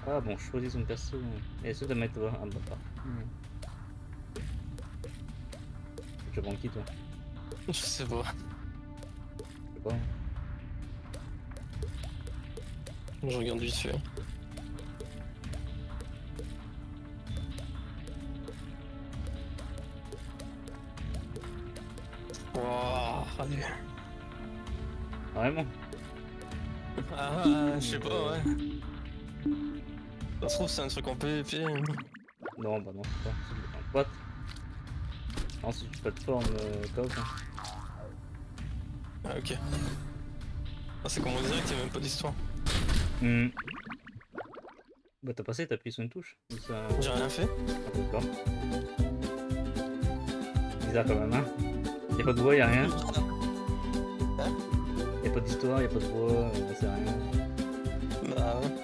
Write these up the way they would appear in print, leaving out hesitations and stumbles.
Ah bon, choisis son perso. Et ça de mettre toi. Ah bah pas. Tu prends qui toi? Je sais pas. Je sais pas. Je regarde vite fait. Wouah, allez. Vraiment? Ah, je sais pas, ouais. Ça se trouve, c'est un truc en PvP. Non, bah non, c'est pas. C'est un pote. Non, c'est une plateforme coop. Hein. Ah, ok. Ah, c'est comme on dirait qu'il n'y a même pas d'histoire. Bah t'as passé, t'as appuyé sur une touche. Ça... J'ai rien fait. Ah, d'accord. Bizarre quand même, hein. Y'a pas de voix, y'a rien. Y'a pas d'histoire, y'a pas de voix, c'est rien. Bah ouais.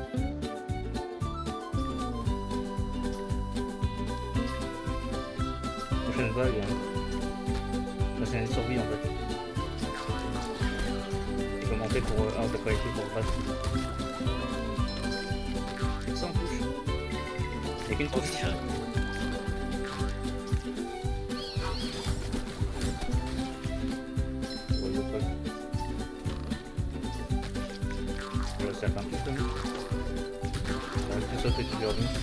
Prochaine vague, hein. Bah, c'est une survie en fait. Et comment on fait pour. Ah, t'as pas été pour battre. Sans touche. Y'a qu'une touche. Ça fait un peu comme ça. Tu sautes et tu lui reviens.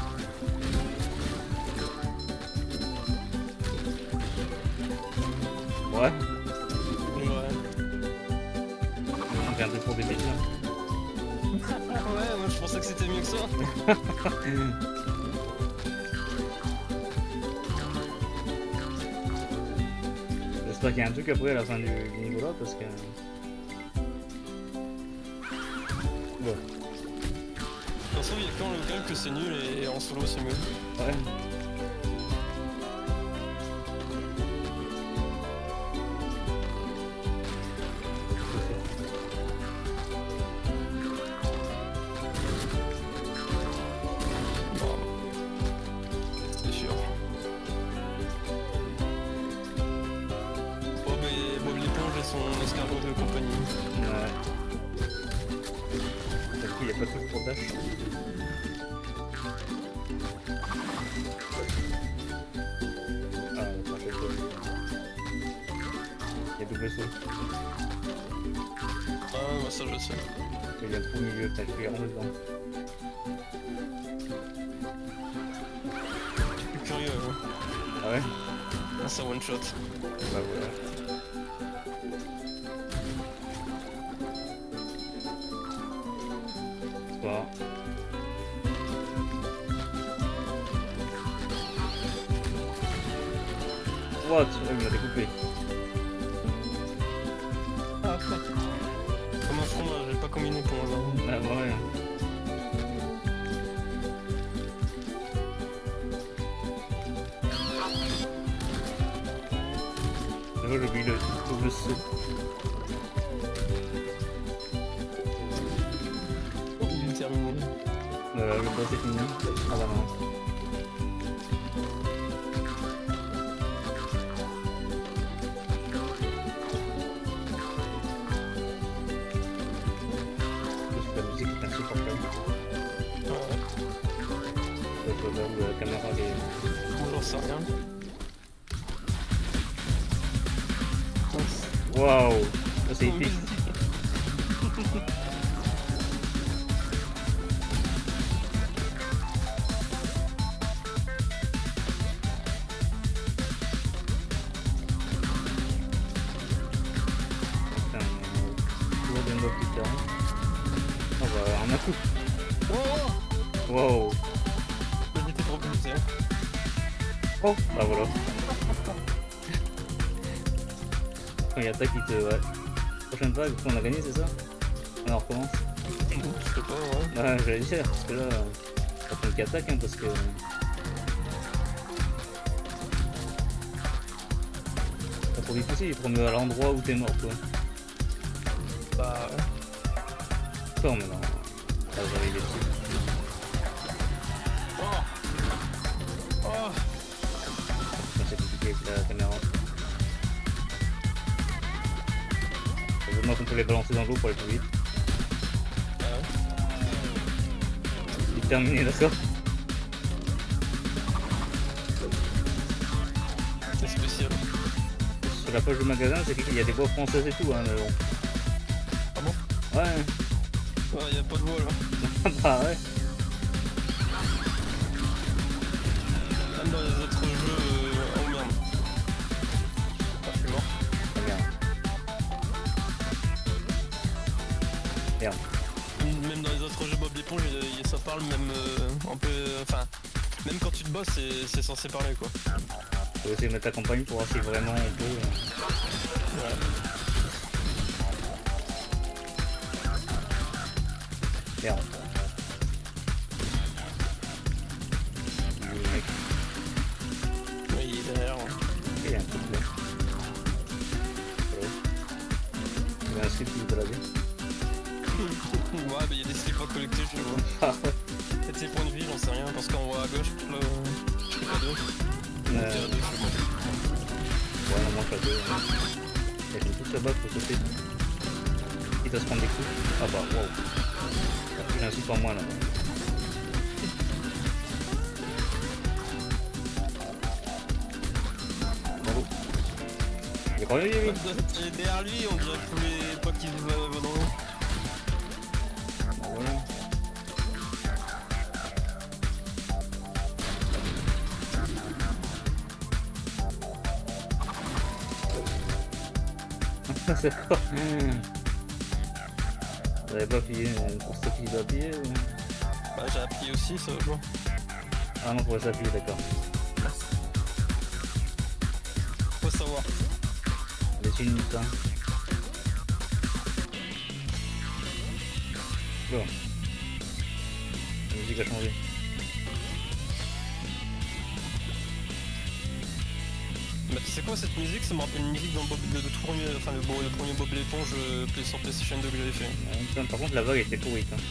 Ouais. Ouais. On vient de pour des bêtises. Ouais, moi je pensais que c'était mieux que ça. J'espère qu'il y a un truc après à la fin du niveau là parce que. Ouais. De toute façon, il y a quand le gars que c'est nul et en solo c'est mieux. Ouais. C'est sûr. Bob l'éponge et son escargot de compagnie. Ouais. Du coup, il n'y a pas de touche pour dash. Ah, attends, je vais le il y a double saut. Ah, bah ça je sais. Il y a trop au milieu, peut-être que je vais rentrer dedans. Je suis plus curieux. Hein. Ah ouais? Ah, ça one shot. Bah voilà. C'est pas grave. What? Il m'a découpé. Ah, comme un fromage, j'ai pas combiné pour moi. Ah ouais. Là, j'ai oublié le double saut. Il est terminé. Le boss est fini. Ah bah non. La musique est insupportable. Ah ouais. Là où la caméra est... Bonjour, c'est rien. Waouh! Ça c'est épique. Putain, tour d'un bloc plus tard. Ah bah, on a tout. Oh, Wow! il était propulsé. Oh! Bah voilà. Quand il attaque, il te... Ouais. Prochaine vague, on a gagné, c'est ça? On recommence? Je sais pas, ouais. Ah, j'allais dire, parce que là... Ça fait qu'il attaque, hein, parce que... C'est trop difficile, il faut me à l'endroit où t'es mort, quoi. Bah ouais. Non, mais non. Ah, j'arrive dessus. Oh. Oh. C'est compliqué avec la caméra. Heureusement qu'on peut les balancer dans l'eau pour aller plus vite. Ah ouais. terminé, d'accord. C'est spécial. Sur la page du magasin, c'est qu'il y a des voix françaises et tout, hein, mais bon. Ah bon? Ouais. Ouais, y a pas de voix là. Bah ouais. Même dans les autres jeux. Oh merde. Ah, je suis mort. Ah, merde. Merde. Même dans les autres jeux Bob l'éponge, ça parle même un peu. Enfin, même quand tu te bosses, c'est censé parler quoi. Je vais essayer de mettre la campagne pour voir si vraiment on peut. Ouais. Merde. Le mec, Ouais, il est derrière. Hein. il y a un truc là. Il y a un slip qui te l'a dit. Ouais, bah il y a des slips à collecter, je vois. Ah ouais. Peut-être ses points de vie, j'en sais rien, parce qu'en haut à gauche, là, je suis pas deux. Ouais, Monter à deux, c'est bon. non, moi je suis à deux. Hein. Il y a quelque chose là-bas, faut sauter. Quitte à se prendre des coups. Ah bah, wow. Il y a un slip en moins là. Bravo. Il est pas lui, lui. Derrière lui, on dirait tous les potes qui vont dans l'eau. Bah voilà. C'est quoi? Vous avez pas appuyé pour ceux qui doivent appuyer ou... Bah, j'ai appuyé aussi, ça va pas. Ah non, pour s'appuyer, d'accord. Faut savoir. Laissez une minute, hein. Bon. La musique a changé. Bah, tu sais quoi, cette musique, ça me rappelle une musique dans Bob, le premier Bob l'éponge sur PlayStation 2 que j'avais fait. Par contre, la vague était pourrite. Hein.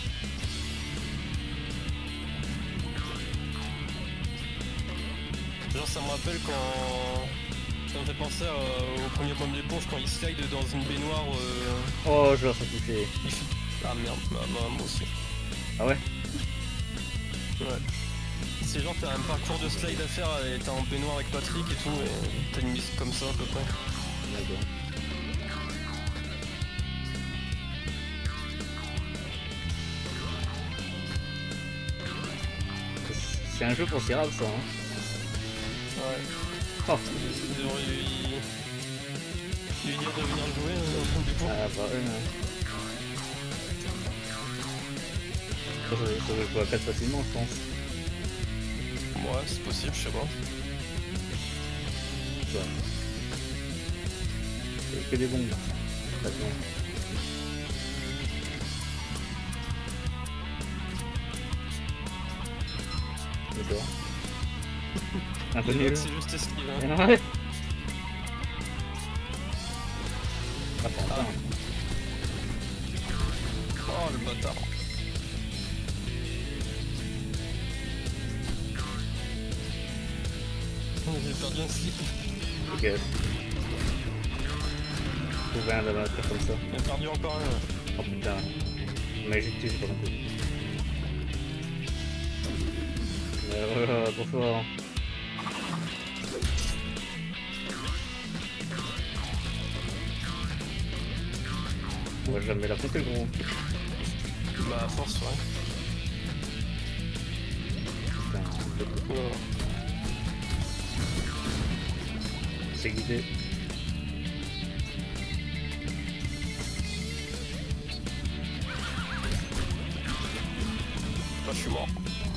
Genre, ça me rappelle quand. Ça me fait penser au premier Bob l'éponge quand il slide dans une baignoire. Oh, je vois ça toucher. Ah merde, moi aussi. Ah ouais? Ouais. C'est genre, t'as un parcours de slide à faire et t'es en baignoire avec Patrick et tout, et t'as une musique comme ça à peu près. D'accord. C'est un jeu pour Sirab, ça, hein? Ouais. Oh. Ils devraient lui dire de venir le jouer, du coup. Ah bah ouais. Ça va jouer à 4 facilement, je pense. Ouais, c'est possible, je sais pas. Ouais. Il y a que des bombes. Là-dedans. D'accord. Un peu nul. C'est juste esquive, hein. Ouais. Ah, putain. Oh le bâtard. J'ai perdu un slip. Ok. Trouver un aventure comme ça. J'ai perdu encore un. Oh putain. Mais j'ai tué, j'ai pas compris. Mais voilà, trop fort. On va jamais la compter, gros. Bah à force, ouais. Putain, Ouais. c'est guidé. Bah je suis mort.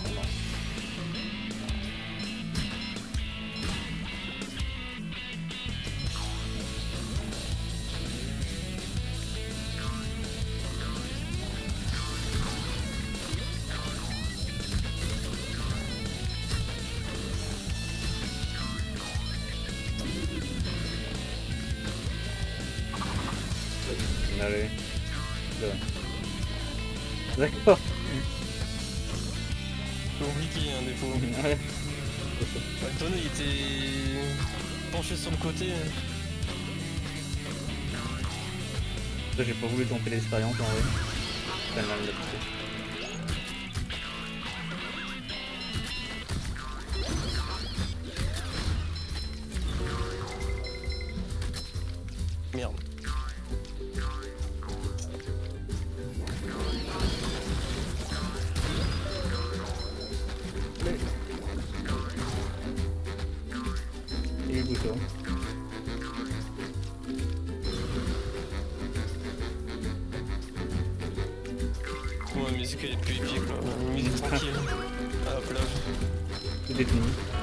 Allez. Là. D'accord. Compliqué, hein, des fois. Ouais. Bah, le tonneau, il était penché sur le côté. Ça, j'ai pas voulu tenter l'expérience en vrai. Très mal là-dessus. tout, la musique elle est plus épique là. Une musique tranquille à la plage. Tout est fini.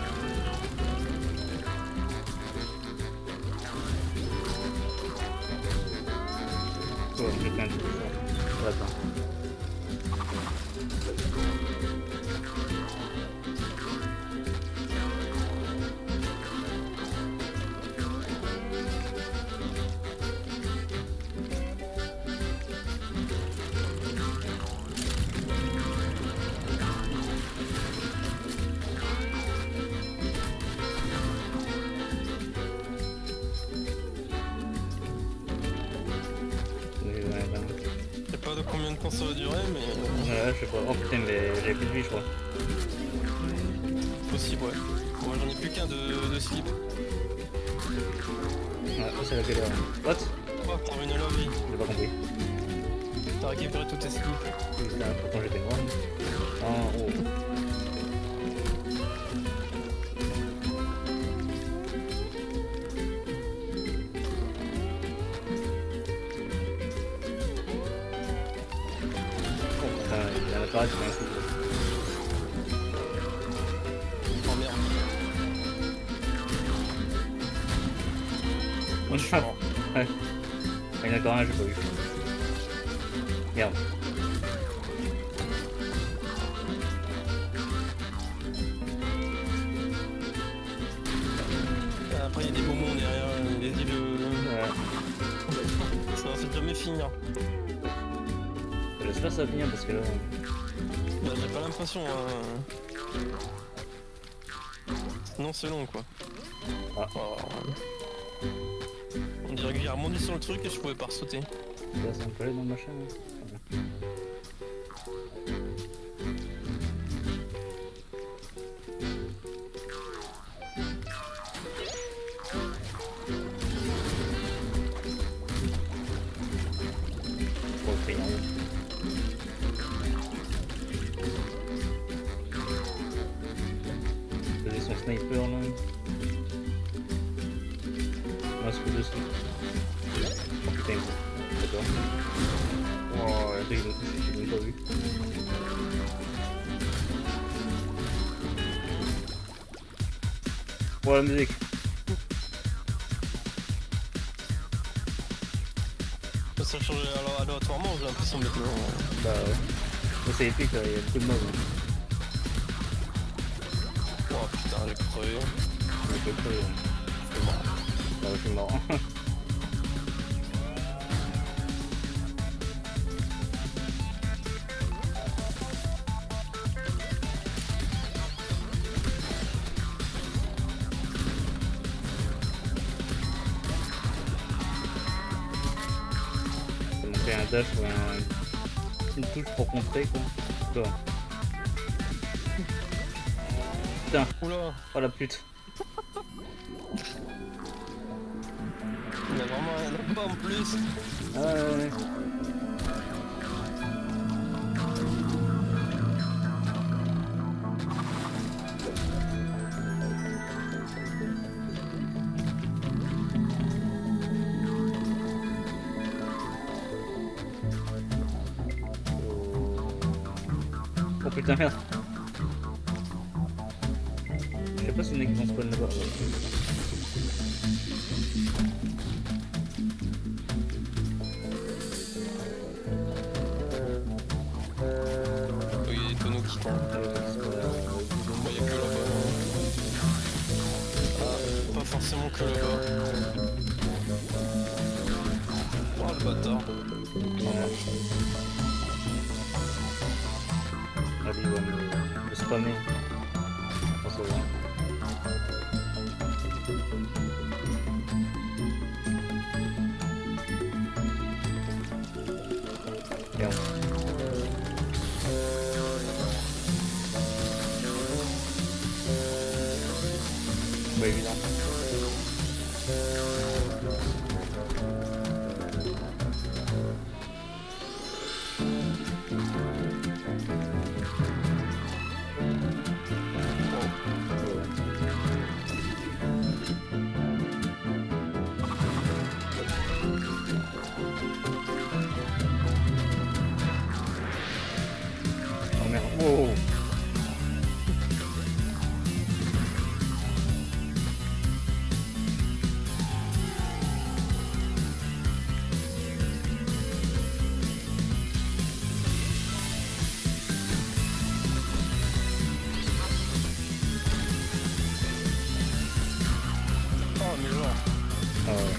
Ouais, j'ai plein de choses. Attends. Je sais pas de combien de temps ça va durer, mais Ouais, je sais pas. Oh putain, mais j'avais plus de vie, je crois. possible, ouais. Bon, j'en ai plus qu'un de slip. Ouais, c'est la galère. What? Oh, t'as remis la vie. J'ai pas compris. T'as récupéré tous tes slips. Putain, pourtant j'étais noir. En haut. Oh putain, il y en a pas qui m'insultent. Oh merde. Moi je suis mort. Ouais. Il y en a encore un, j'ai pas vu. Merde. Après il y a des moments derrière les îles. Ouais. Ça va jamais finir. J'espère que ça va finir parce que là. Bah, j'ai pas l'impression. Non, c'est long quoi. Ah. Oh. On dirait que j'ai rebondi sur le truc et je pouvais pas sauter. Là, ça me collait dans le machin. Hein. Pour le prix, en haut. Il faisait son sniper là. Moi, c'est que dessus. Oh putain, d'accord. Oh, il y a un truc de touche, j'ai même pas vu. Oh, la musique. Ça change aléatoirement, j'ai l'impression maintenant. Bah ouais. Mais c'est épique, là, il y a beaucoup de mobs. Oh putain, j'ai crevé. On peut pas, Je suis mort. bah, je suis mort. Ça manquait un dash ou une touche pour contrer quoi. Quoi. Putain, Oula, oh la pute. il y a vraiment un là-bas en plus. Ah ouais. Oh putain merde. Je sais pas si il y en a qui vont spawn là-bas. Oh, il y a des tonneaux qui tombent. Bah, il y a que là-bas. Ah, pas forcément que là-bas. Oh le bâtard. Allez, il va me spammer. Je pense que ça va. Merde. Pas évident. merde. Wow. Oh, mais genre. Ah ouais.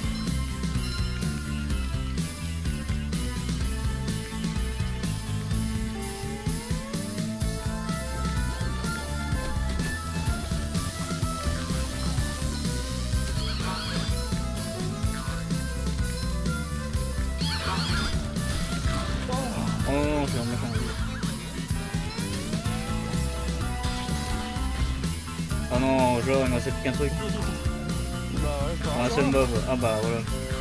Oh non, c'est un méchant. Ah non, genre il m'a fait qu'un truc. Bah ouais, par Un seul mob. Ah bah voilà.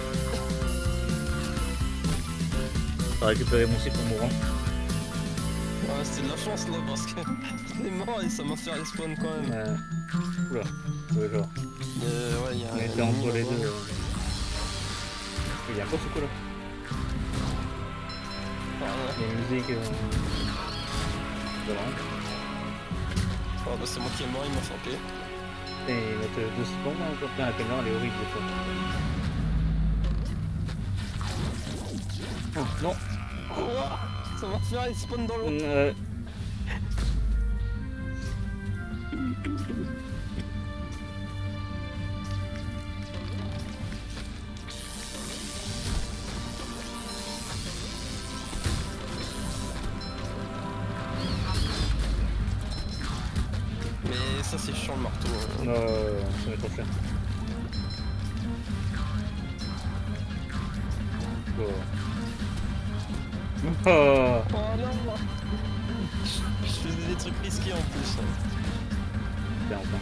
J'ai récupéré mon cycle mourant. Ouais, c'était de la chance là parce que on est mort et ça m'a fait respawn quand même. Oula. Ouais, genre. Ouais, il y a On était entre les deux. Il y a encore ce coup là. Les musiques. Voilà. Ah bah c'est moi qui est mort, il m'a frappé. Et ils mettent 2 secondes encore. Putain, la caméra elle est horrible des fois. Oh non. Ça m'a fait respawn dans l'eau. Mais ça c'est chiant le marteau. Ça va trop cher. Oh. Oh non. Je faisais des trucs risqués en plus. Bien, enfin.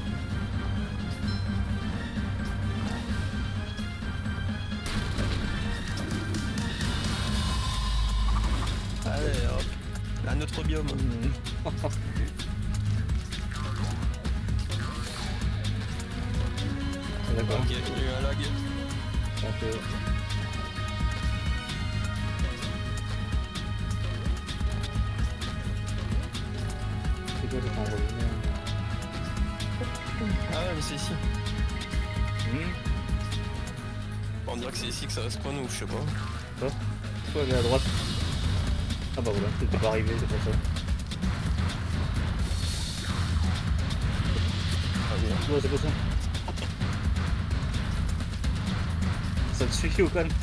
Allez hop. Un autre biome. D'accord. Ok, il y a eu un lag. Ok. C'est quoi cet endroit? Ah ouais mais c'est ici. Hmm. On dirait que c'est ici que ça respawn ou je sais pas. Faut aller à droite. Ah bah voilà, t'étais pas arrivé, c'est pour ça. Ah bien. Ouais, c'est pour ça. Ça te suffit au calme.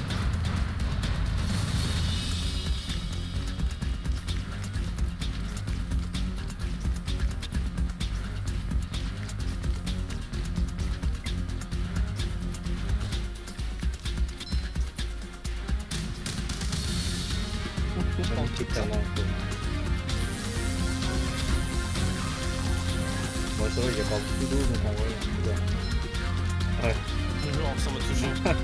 Magnifique, clairement. Bon, ça va, il y a pas beaucoup d'eau, donc en vrai, ouais. Toujours ça m'a touché.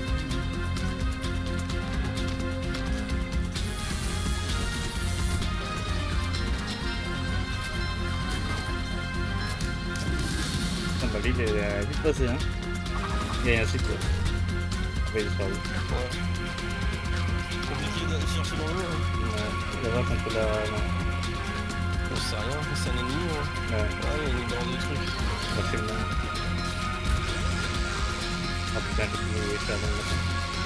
Ah bah l'île est vite passée, hein. Il y a un site. Il va disparu. Ouais. Compliqué d'aller chercher dans l'eau. La vache contre la... Non. Je sais rien, c'est un ennemi. Ouais. Ah ouais, il est dans des trucs. Ça fait le nom. Ah putain, j'ai plus les faire dans le matin.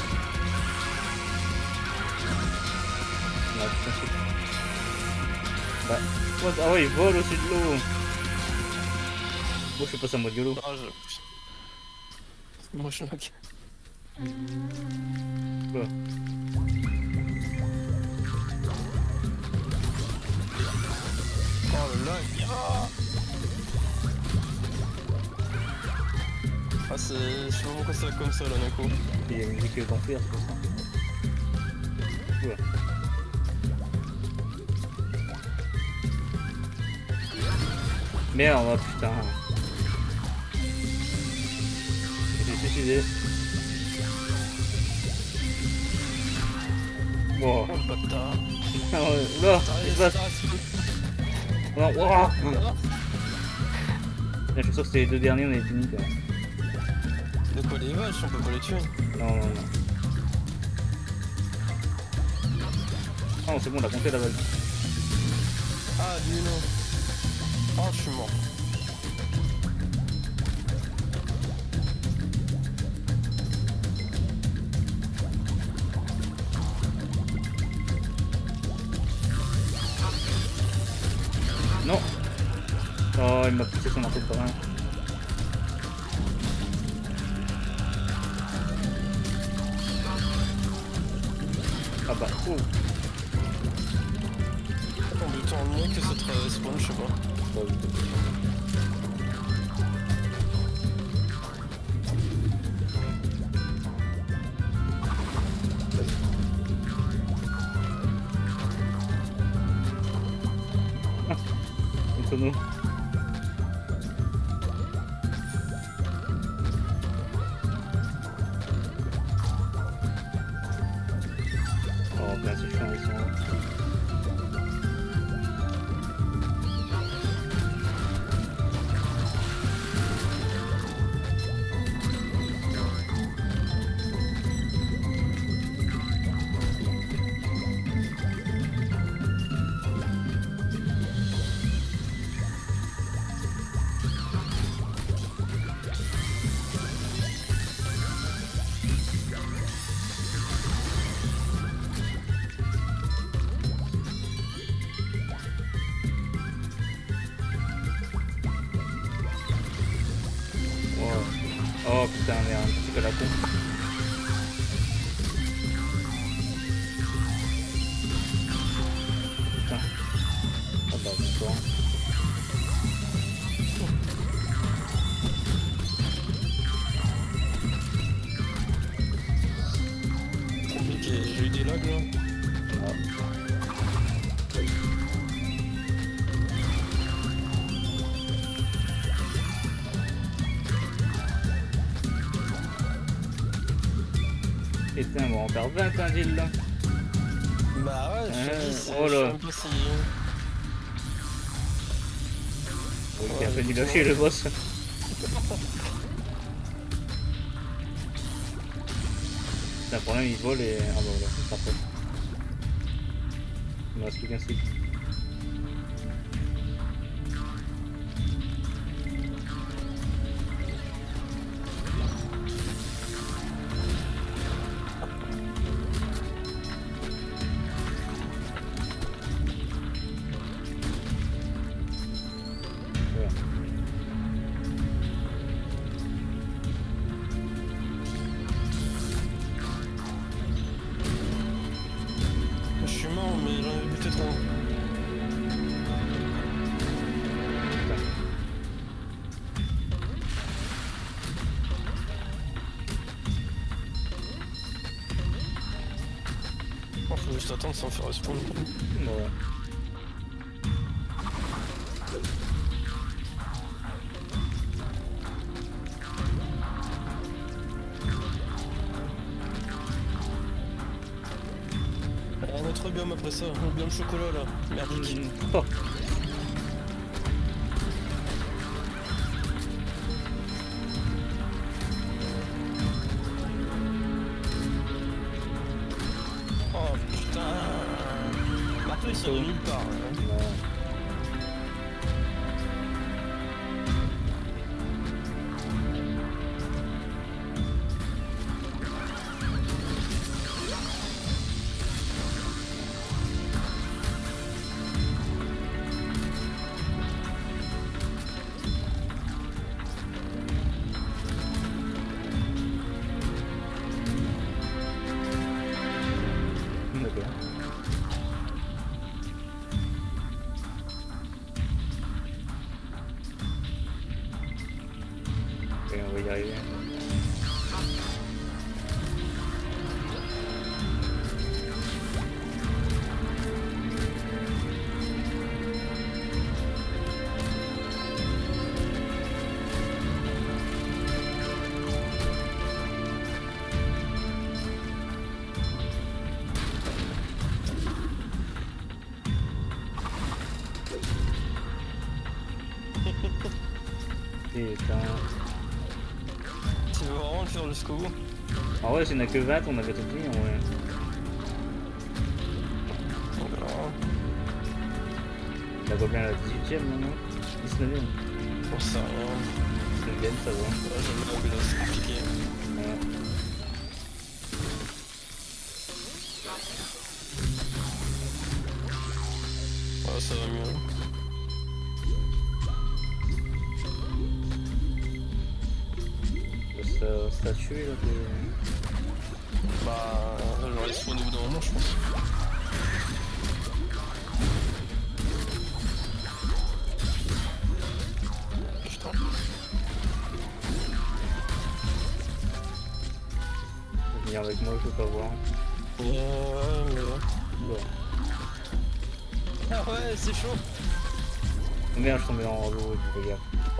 Non, putain, c'est... Bah... What? Ah ouais, il vole au-dessus de l'eau. Bon, je fais pas ça en mode YOLO. Ah, moi je suis lag. Quoi? Oh le lag. Ah c'est... Je sais pas pourquoi ça comme ça là d'un coup. Il y a une musique d'enfer, c'est pour ça. Oula. Merde, putain. J'ai suicidé. Wow. Oh le bâtard. Ah ouais, oula, qu'est-ce qui se passe? Non, wow. Je suis sûr que c'était les 2 derniers, on est finis quand même. De quoi les vaches, on peut pas les tuer. Non, non, non. Ah non, c'est bon, on a compté la balle. Ah, lui non. Oh, je suis mort. Non. Oh, il m'a poussé son marteau de parrain. Ah bah, oh. Combien de temps en moins que ça te spawn, je sais pas. Bah, oui. Un tonneau. Oh, bien c'est chiant, ils sont là. Oh putain, merde, c'est que la con. Putain. Ah bah, bon temps. Compliqué, j'ai eu des lags là. Ah. Et tiens, bon, on perd 21 deals là. Bah ouais, je suis oh là. un peu si... Il a fallu lâcher le boss. C'est un problème, il vole et... Ah bah voilà, c'est parfait. Il me reste plus qu'un stick. Je suis mort, mais j'en ai buté trop. Bon, faut juste attendre sans faire respawn. Ouais. Un autre biome après ça, le biome chocolat là, merdique. Oh. Oh putain. Marteau il sort de nulle part. Hein. Ouais. D'accord. Et on va y arriver. Putain. Tu veux vraiment le faire jusqu'au bout? En vrai, s'il n'y en a que 20, on avait tout pris en vrai. On verra. La gobelin à la 18ème maintenant. 19ème. Pour ça, 19ème, ça va. j'aime bien l'ambulance, c'est compliqué. Ouais. Ouais, ça va mieux. Le statut là de... Bah, j'aurais spawn au bout d'un moment, je pense. Putain. Venir avec moi, je peux pas voir. Ouais, mais... Bon. Ah ouais, c'est chaud. Oh merde, je tombais en l'eau, je regarde.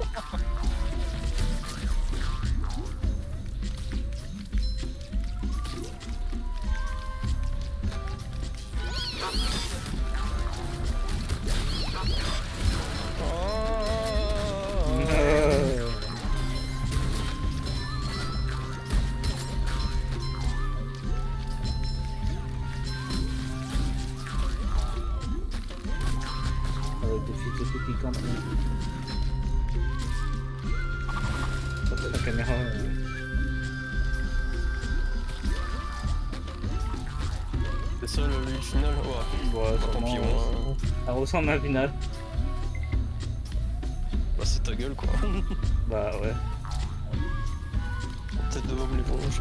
Avec des fils de tout piquant. La caméra. C'est ça le final. Ouais, Tant pis, ça ressemble à un final. bah c'est ta gueule quoi. Bah ouais. Tête de Bob l'éponge.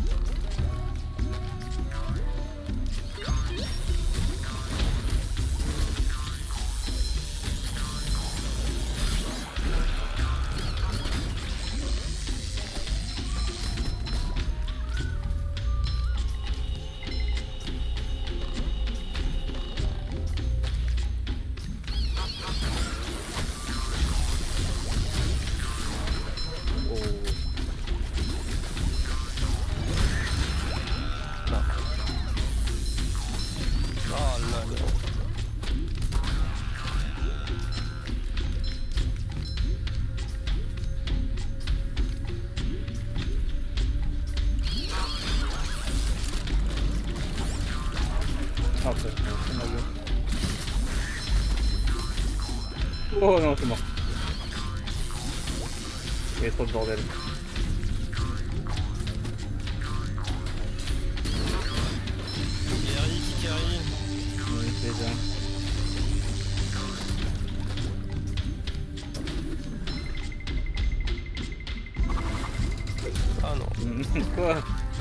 Ah, c'est ma gueule. Oh non, c'est mort. Il y a trop de bordel. Gary qui carry. Oui, c'est ça. Ah non. Quoi?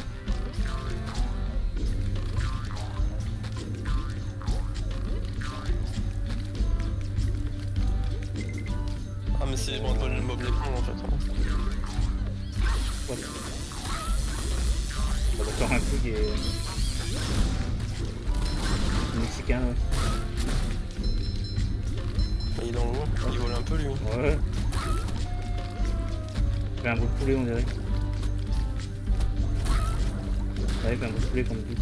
Ah mais c'est bon, le mob l'éponge en fait. What? On va faire un coup qui est... mexicain, ouais. Il est dans l'eau, il vole un peu lui. Ouais. Il fait un bout de poulet, on dirait. Ouais, il fait un bout de poulet comme tout.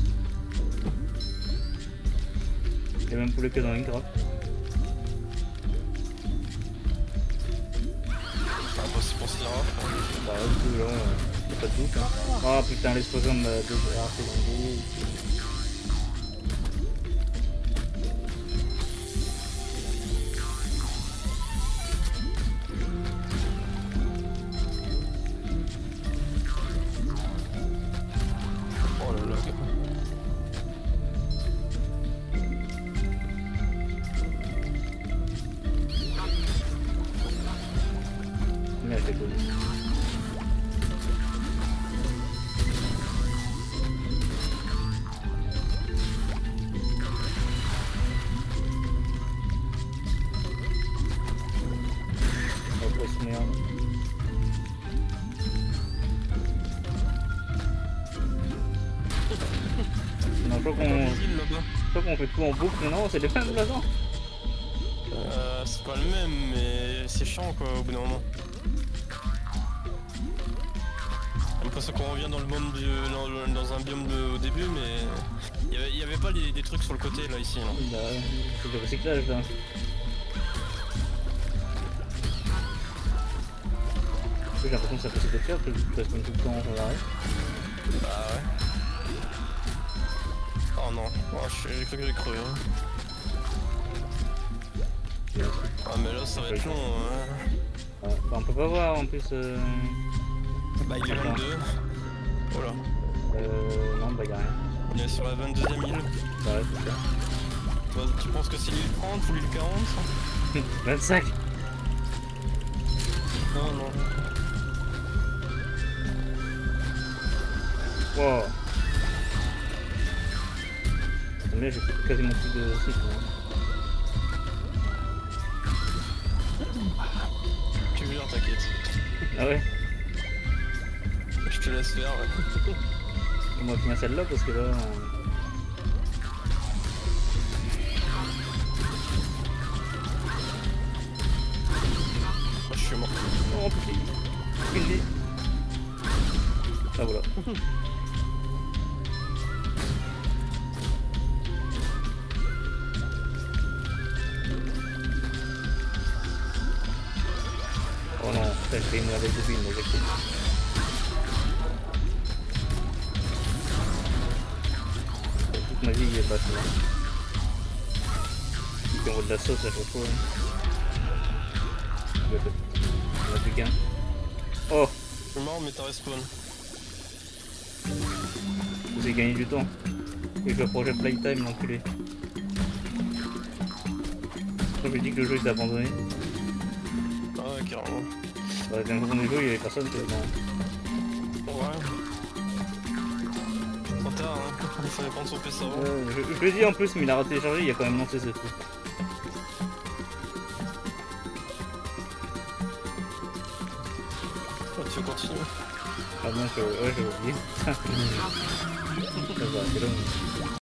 Il y a le même poulet que dans Minecraft. Ah bah c'est pour Sierra. Bah ouais, du coup, là, y'a pas de doute, hein. Ah putain, l'explosion de c'est dans l'eau. Oh le lag. Merde, c'est cool. Oh, grosse merde. Non, je crois qu'on fait tout en boucle, non, c'est les mêmes là-dedans. C'est pas le même, mais c'est chiant quoi au bout d'un moment. J'ai l'impression qu'on revient dans le monde dans un biome au début, mais il y avait pas des trucs sur le côté là ici. Non. Bah, c'est du recyclage là. J'ai l'impression que ça peut s'être faire, que tu passes tout le temps sur l'arrêt. Bah ouais. Oh non, oh, j'ai cru que j'ai crevé. Hein. bien sûr. Ah mais là ça va être long. Ouais. Bah, on peut pas voir en plus. Bah il est 22. Voilà. Non, bah y'a rien. On est sur la 22e île. Bah ouais, c'est ça. Toi, tu penses que c'est l'île 30 ou l'île 40? 25. Non, non. Wow. Mais j'ai quasiment plus de cycle. Tu veux dire, t'inquiète. Ah ouais. Je te laisse faire, ouais. On va finir celle-là parce que là. Moi je suis mort. Oh putain. Une vie. Ah voilà. Oh non, putain, je vais mourir avec des mais j'ai toute ma vie est basse là. Puis on voit de la sauce à chaque fois. On a plus qu'un. Oh, Je suis mort mais t'as respawn. vous avez gagné du temps. Et je vais projet Playtime, l'enculé. Quand j'ai dit que le jeu était abandonné. Ah ouais, carrément. Bah, la dernière fois qu'on a joué, il y avait personne. Non. Ouais. Trop tard, hein. Il fallait prendre son PC avant. Je le dis en plus, mais il a raté téléchargé, il a quand même lancé ce truc. Oh, tu veux continuer? Ah non, ouais, j'ai oublié. Ça va, c'est long.